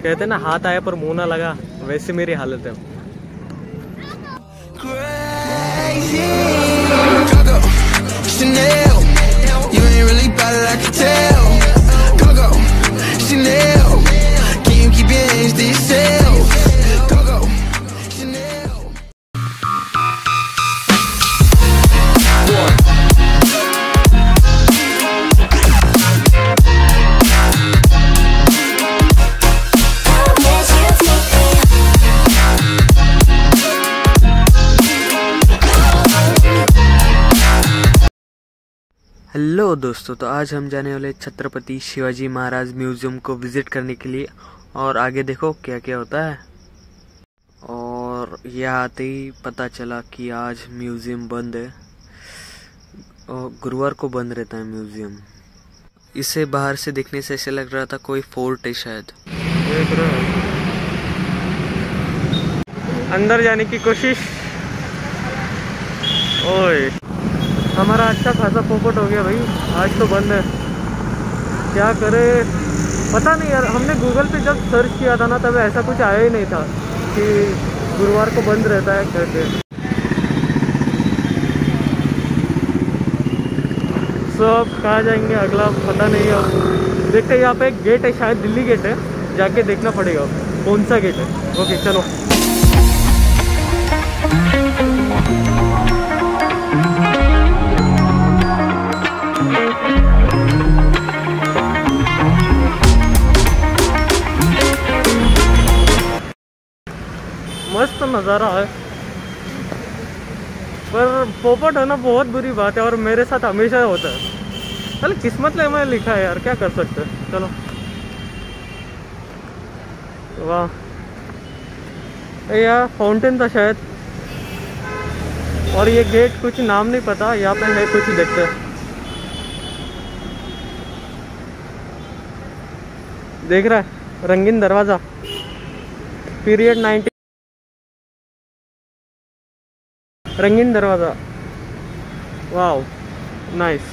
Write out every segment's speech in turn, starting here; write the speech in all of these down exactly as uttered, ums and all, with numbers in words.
कहते हैं ना हाथ आया पर मुंह ना लगा, वैसे मेरी हालत है। हेलो दोस्तों, तो आज हम जाने वाले छत्रपति शिवाजी महाराज म्यूजियम को विजिट करने के लिए। और आगे देखो क्या क्या होता है। और यह आते ही पता चला कि आज म्यूजियम बंद है और गुरुवार को बंद रहता है म्यूजियम। इसे बाहर से देखने से ऐसे लग रहा था कोई फोर्ट है शायद। देख रहे हो, अंदर जाने की कोशिश। ओए, हमारा अच्छा खासा पोपट हो गया भाई, आज तो बंद है। क्या करे पता नहीं यार। हमने गूगल पे जब सर्च किया था ना, तब ऐसा कुछ आया ही नहीं था कि गुरुवार को बंद रहता है करके। सो अब कहाँ जाएंगे अगला पता नहीं है। अब देखते हैं, यहाँ पे एक गेट है, शायद दिल्ली गेट है, जाके देखना पड़ेगा कौन सा गेट है। ओके चलो। मस्त नज़ारा है, पर पोपट होना बहुत बुरी बात है और मेरे साथ हमेशा होता है। चल किस्मत में मैं लिखा है यार, क्या कर सकते हैं। चलो। वाह, यार फाउंटेन था शायद। और ये गेट कुछ नाम नहीं पता, यहाँ पे है कुछ, देखते हैं। देख रहा है, रंगीन दरवाज़ा, पीरियड नाइनटीन, रंगीन दरवाज़ा। Wow nice.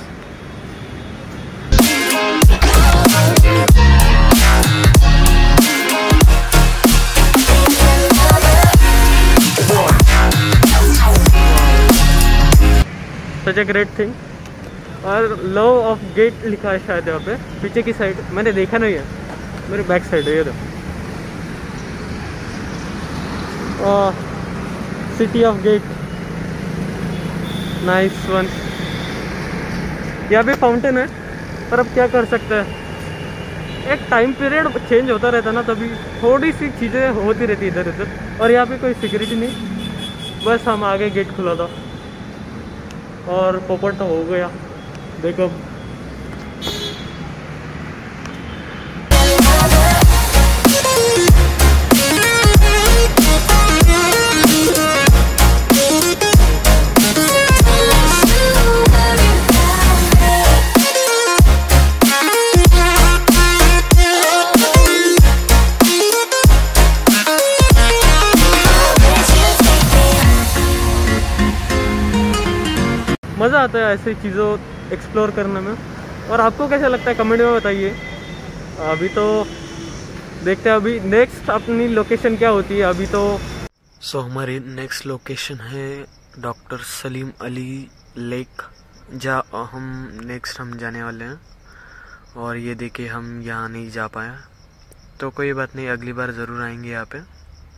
Such a great thing. और लव ऑफ गेट लिखा है शायद यहाँ पे पीछे की साइड, मैंने देखा नहीं है, मेरे बैक साइड है ये तो। City of gate, nice one. यहाँ भी फाउंटेन है, पर अब क्या कर सकते हैं, एक टाइम पीरियड चेंज होता रहता ना, तभी थोड़ी सी चीज़ें होती रहती इधर उधर। और यहाँ पे कोई सिक्योरिटी नहीं, बस हम आगे गेट खुला था और पोपट तो हो गया। देखो मज़ा आता है ऐसी चीज़ों एक्सप्लोर करने में। और आपको कैसा लगता है कमेंट में बताइए। अभी तो देखते हैं अभी नेक्स्ट अपनी लोकेशन क्या होती है। अभी तो सो so, हमारी नेक्स्ट लोकेशन है डॉक्टर सलीम अली लेक, जहाँ हम नेक्स्ट हम जाने वाले हैं। और ये देखिए हम यहाँ नहीं जा पाए, तो कोई बात नहीं, अगली बार ज़रूर आएंगे यहाँ पे।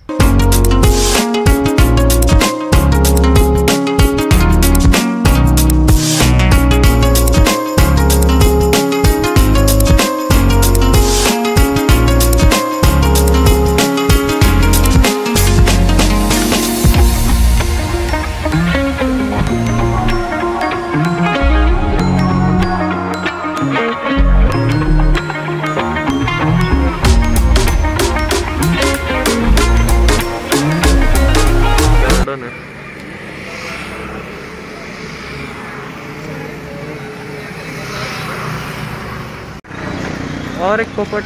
और एक पोपट,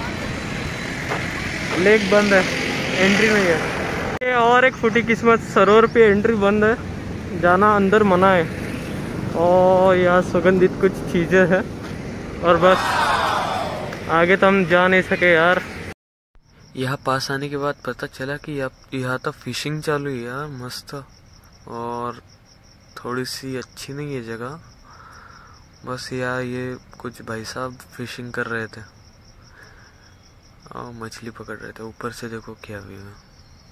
लेक बंद है, एंट्री नहीं है। ये और एक फूटी किस्मत, सरोवर पे एंट्री बंद है, जाना अंदर मना है। और यहाँ सुगंधित कुछ चीज़ें हैं और बस, आगे तो हम जा नहीं सके यार। यहाँ पास आने के बाद पता चला कि यहाँ तो फिशिंग चालू है यार, मस्त। और थोड़ी सी अच्छी नहीं है जगह, बस यार ये कुछ भाई साहब फिशिंग कर रहे थे और मछली पकड़ रहे थे। ऊपर से देखो क्या व्यू है।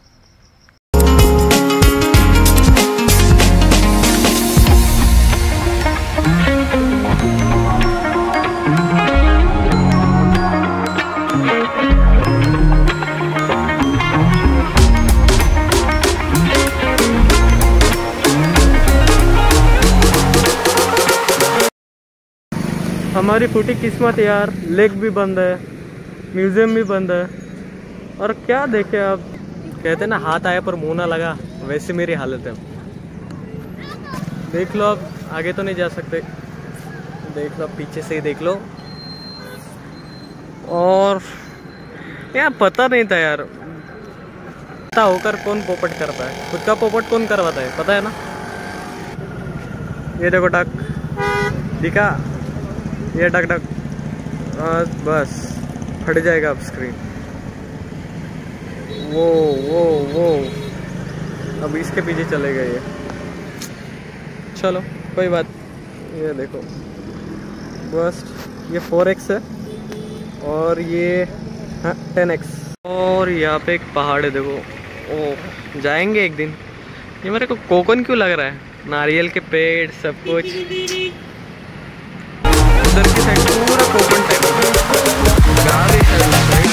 हमारी फूटी किस्मत यार, लेक भी बंद है, म्यूजियम भी बंद है। और क्या देखे, अब कहते ना हाथ आया पर मुंह ना लगा, वैसे मेरी हालत है। देख लो, अब आगे तो नहीं जा सकते, देख लो पीछे से ही देख लो। और यार पता नहीं था यार, पता होकर कौन पोपट करता है, खुद का पोपट कौन करवाता है, पता है ना। ये देखो डक दिखा, ये डक डक बस फट जाएगा अब स्क्रीन। वो वो वो अब इसके पीछे चले गए ये। चलो कोई बात। ये देखो बस ये फोर एक्स है और ये हाँ टेन एक्स। और यहाँ पे एक पहाड़ है देखो, ओ जाएंगे एक दिन। ये मेरे को कोकन क्यों लग रहा है, नारियल के पेड़ सब कुछ। उधर की साइड पूरा कोकन टाइप गाड़ी साइड।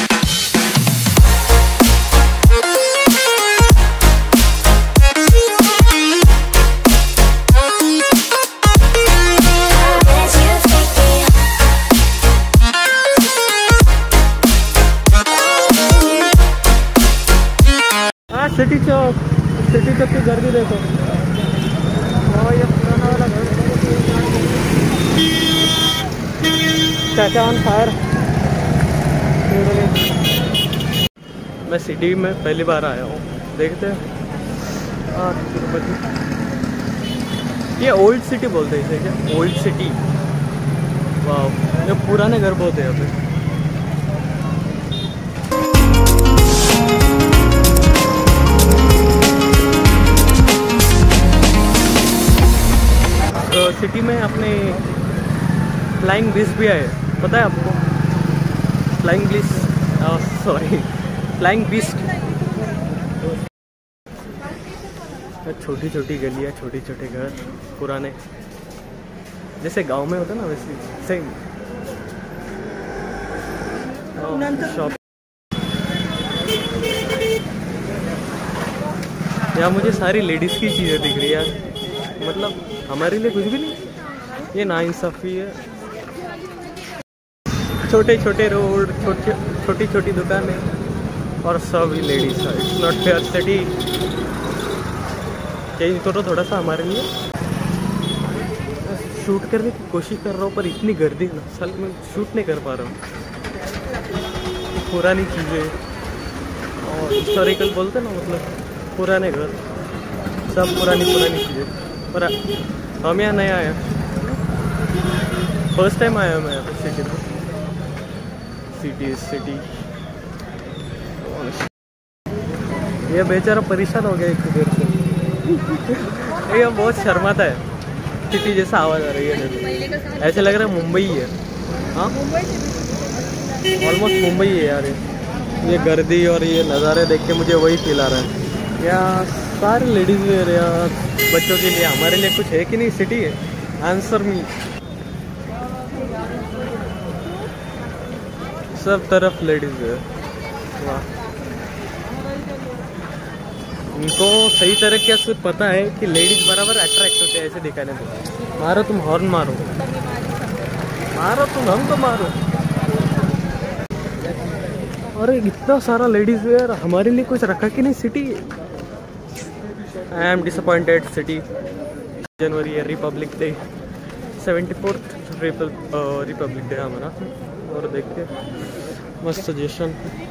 हाँ सिटी चौक, सिटी चौक की गर्दी देखो। और ये पुराना वाला घर चाचा ऑन फायर। मैं सिटी में पहली बार आया हूँ, देखते हैं। हाँ तिरुपति, ये ओल्ड सिटी बोलते हैं इसे क्या, ओल्ड सिटी। वाह, ये पुराने घर बहुत है यहाँ पे। तो सिटी में अपने फ्लाइंग ब्रिज भी है, पता है आपको? Flying bridge, sorry flying beast. छोटी छोटी गलियाँ, छोटे छोटे घर, पुराने जैसे गांव में होता ना वैसे सेम। शॉप यहाँ मुझे सारी लेडीज़ की चीज़ें दिख रही है यार, मतलब हमारे लिए कुछ भी नहीं। ये नाइंसाफ़ी है। छोटे छोटे रोड, छोटे छोटी छोटी दुकानें और सब ही लेडीज है। It's not fair city. Change करो थोड़ा सा हमारे लिए। शूट करने की कोशिश कर रहा हूँ पर इतनी गर्दी ना, साल में शूट नहीं कर पा रहा हूँ। पुरानी चीज़ें और हिस्टोरिकल बोलते ना, मतलब पुराने घर, सब पुरानी पुरानी चीज़ें। पर हम यहाँ नया आया, फर्स्ट टाइम आया मैं यहाँ सिटी में। सिटी सिटी ये बेचारा परेशान हो गया एक देर से। ये बहुत शर्माता है, सिटी जैसा आवाज़ आ रही है, ऐसे लग रहा है मुंबई है। हाँ ऑलमोस्ट मुंबई है यार। ये गर्दी और ये नज़ारे देख के मुझे वही फील आ रहा है। यहाँ सारे लेडीज़ वेयर यार, बच्चों के लिए। हमारे लिए कुछ है कि नहीं सिटी है? Answer me. सब तरफ लेडीज है। वाह, उनको सही तरीके से पता है कि लेडीज बराबर अट्रैक्ट होते हैं ऐसे दिखाने में। मारो तुम हॉर्न मारो, मारो तुम, हम तो मारो। अरे इतना सारा लेडीज वेयर, हमारे लिए कुछ रखा कि नहीं city. I am disappointed city. जनवरी है, republic day, seventy fourth republic day हमारा। और देखिए मस्त सजेशन।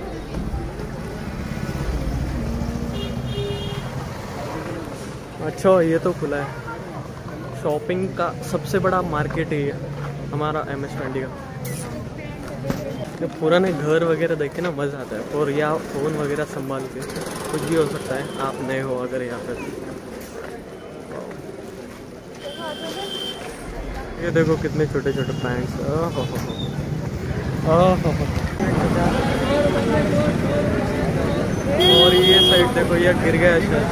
अच्छा ये तो खुला है, शॉपिंग का सबसे बड़ा मार्केट है ये हमारा एम एस ट्वेंटी का। जब पुराने घर वगैरह देखे ना मज़ा आता है, और यहाँ फ़ोन वगैरह संभाल के कुछ भी हो सकता है, आप नए हो अगर यहाँ पर। ये देखो कितने छोटे छोटे प्लांट्स, ओहो हो हो। और ये साइड देखो, ये गिर गया शायद।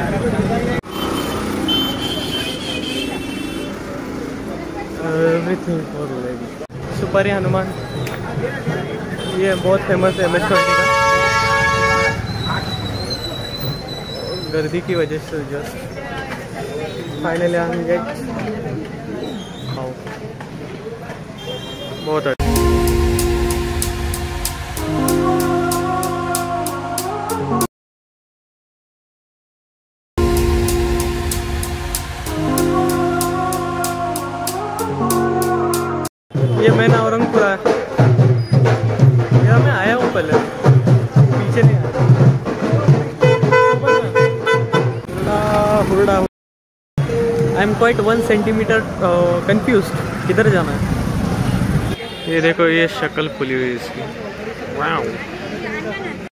Everything for lady. सुपारी हनुमान, ये बहुत फेमस है एम एस ट्वेंटी का। गर्दी की वजह से जस्ट फाइनली हम गेट खाओ, बहुत अच्छा। ये मैं नवरंगपुरा है, यहाँ मैं आया हूँ पहले, पीछे नहीं आया। I am quite one centimetre confused, किधर जाना है। ये देखो, ये शक्ल खुली हुई इसकी, वाओ।